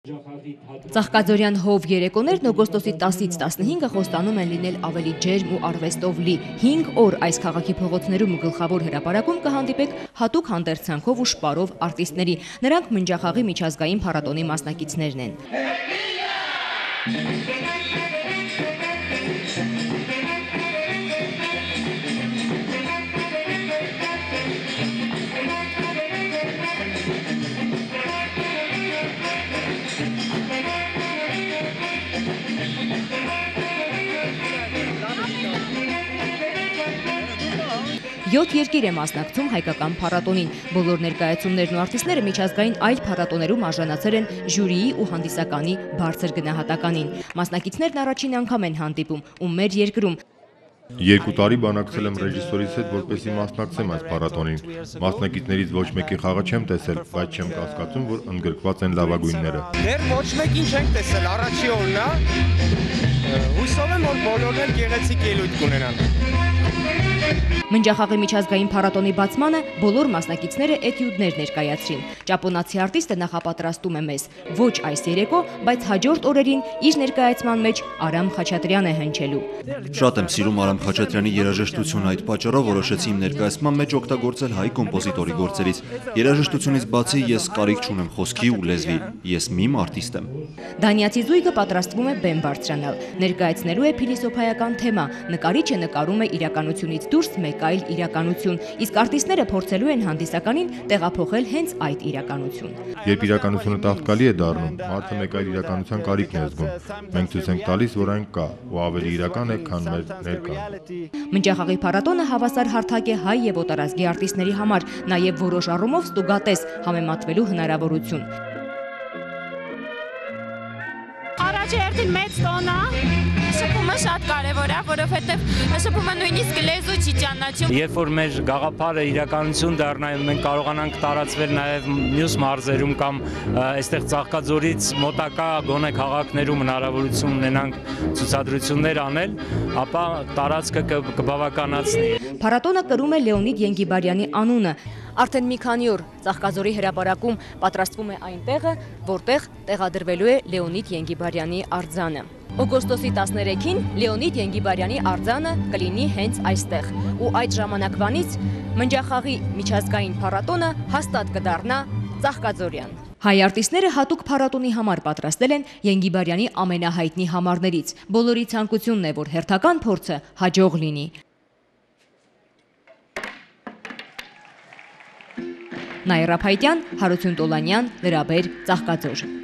Ծաղկաձորյան հով երեկոներն օգոստոսի 10-ից 15-ը խոստանում են լինել ավելի ջերմ ու արվեստով լի։ 5 օր այս քաղաքի փողոցներում ու գլխավոր հրապարակում կհանդիպեք հատուկ հանդերձանքով ու շպարով արտիստների։ Նրանք Մնջախաղի միջազգային փառատոնի մասնակիցներն են։ 7 երկիր է մասնակցում հայկական փառատոնին։ Բոլոր ներկայացումներն ու արտիստները միջազգային այլ փառատոներում արժանացել են ժյուրիի ու հանդիսականի բարձր գնահատականին։ Մասնակիցներն առաջին անգամ են հանդիպում ու մեր երկրում։ 2 տարի բանակցել եմ ռեժիսորից հետ, որպեսզի մասնակցեմ այս փառատոնին։ Մասնակիցներից ոչ մեկի խաղը չեմ տեսել, բայց չեմ կասկածում, որ ընդգրկված են լավագույնները։ Դեռ ոչ մեկին չենք տեսել, առաջի օրն է։ Հուսով եմ, որ բոլորն էլ գեղեցիկ ելույթ կունենան։ Մնջախաղի միջազգային փառատոնի բացմանը բոլոր մասնակիցները էտյուդներ ներկայացրին։ Ճապոնացի արտիստը նախապատրաստում է մեզ ոչ այս երեկո, բայց հաջորդ օրերին իր ներկայացման մեջ Արամ Խաչատրյան է հնչելու։ Շատ եմ սիրում Արամ Խաչատրյանի երաժշտությունը, այդ պատճառով որոշեցի իմ ներկայացման մեջ օգտագործել հայ կոմպոզիտորի գործերից։ Երաժշտությունից բացի ես կարիք չունեմ խոսքի ու լեզվի, ես միմ արտիստ եմ։ Դանիացի զույգը պատրաստվում է բեմ բարձրանալ։ Ներկայացնելու է փիլիսոփայական թեմա։ Նկարիչը նկարում է իրականությունից դուրս մեկ այլ իրականություն, իսկ արտիստները փորձելու են հանդիսականին տեղափոխել հենց այդ իրականություն։ Երբ իրականությունը տաղտկալի է դառնում, մարդը մեկ այլ իրականության կարիքն է զգում։ Մենք ցույց ենք տալիս, որ այն կա ու ավելի իրական է, քան մեր ներկան։ Մնջախաղի փառատոնը հավասար հարթակ է հայ եւ օտարազգի արտիստների համար, նաեւ որոշ առումով ստուգատես համեմատվելու հնարավորություն։ Առաջերտին մեծ տոնա, շփումը շատ կարևոր է, որովհետև շփումը նույնիսկ լեզու չի ճանաչում։ Երբ որ մեր գաղափարը իրականություն դառնա, մենք կարողանանք տարածվել նաև մյուս մարզերում կամ այստեղ Ծաղկաձորից մոտակա գոնե քաղաքներում հնարավորություն ունենանք ցուցադրություններ անել, ապա տարածքը կբավականացնի։ Փառատոնը կրում է Լեոնիդ Ենգիբարյանի անունը։ Արդեն մի քանի օր Ծաղկաձորի հրապարակում պատրաստվում է այն տեղը, որտեղ տեղադրվելու է Լեոնիդ Ենգիբարյանի արձանը։ Օգոստոսի 13-ին Լեոնիդ Ենգիբարյանի արձանը կլինի հենց այստեղ, ու այդ ժամանակվանից Մնջախաղի միջազգային փառատոնը հաստատ կդառնա Ծաղկաձորյան։ Հայ արտիստները հատուկ փառատոնի համար պատրաստել են Ենգիբարյանի ամենահայտնի համարներից։ Բոլորի ցանկությունն է, որ հերթական փորձը հաջող լինի։ Նայրա Փայտյան, Հարություն Տոլանյան, Լրաբեր, Ծաղկաձոր։